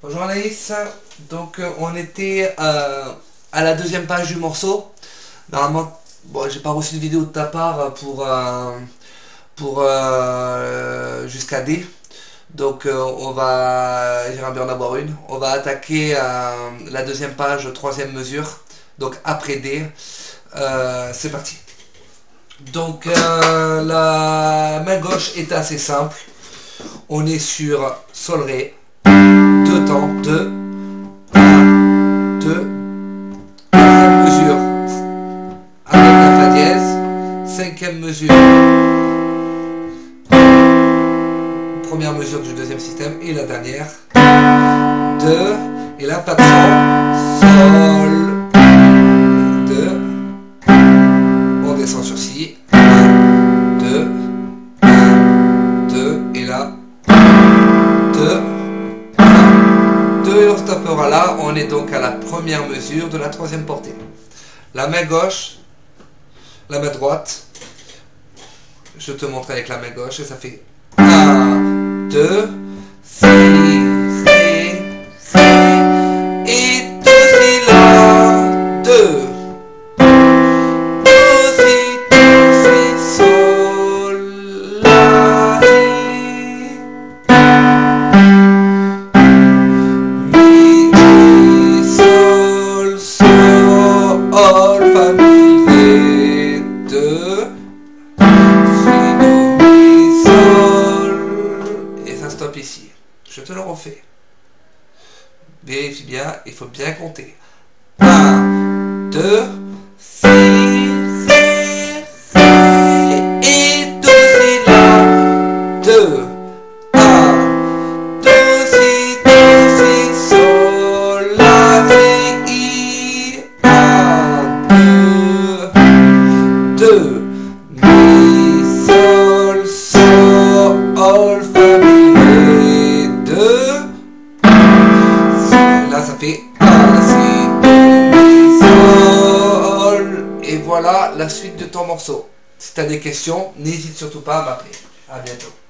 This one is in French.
Bonjour Anaïs, donc on était à la deuxième page du morceau. Normalement, bon, j'ai pas reçu de vidéo de ta part pour jusqu'à D. Donc j'aimerais bien en avoir une. On va attaquer la deuxième page, troisième mesure. Donc après D, c'est parti. Donc la main gauche est assez simple. On est sur Sol Ré. Deux temps, 2, 1, 2, mesure avec la Fa dièse, cinquième mesure, première mesure du deuxième système et la dernière, 2, et là pas de Sol, 2, on descend sur Si, 1, 2, 1, 2, et là, 2, et on stoppera là. On est donc à la première mesure de la troisième portée. La main gauche, la main droite, je te montre avec la main gauche et ça fait 1, 2, Si, Ré, Ré et Do, Si, La, 2, Do, Si, Sol, La, Fa, Mi, Ré, 2, Si, Do, Mi, Sol, et ça stoppe ici. Je te le refais. Vérifie bien, il faut bien compter. 1, 2, Si, Ré, Ré, et Do, Si, La, 2, 1, 2, Si, Sol, La, Si, I, 2, Mi, Sol, Sol, Fa, Mi, Ré, 2. Là, ça fait 1, Si, Do, Mi, Sol. Et voilà la suite de ton morceau. Si tu as des questions, n'hésite surtout pas à m'appeler. À bientôt.